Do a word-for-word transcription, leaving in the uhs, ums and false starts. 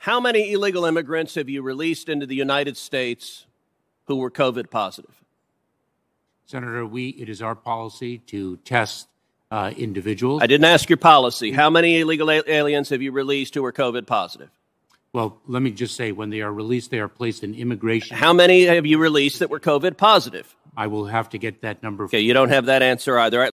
How many illegal immigrants have you released into the United States who were COVID positive? Senator, we, it is our policy to test uh, individuals. I didn't ask your policy. How many illegal aliens have you released who are COVID positive? Well, let me just say, when they are released, they are placed in immigration. How many have you released that were COVID positive? I will have to get that number. Okay, you don't have that answer either.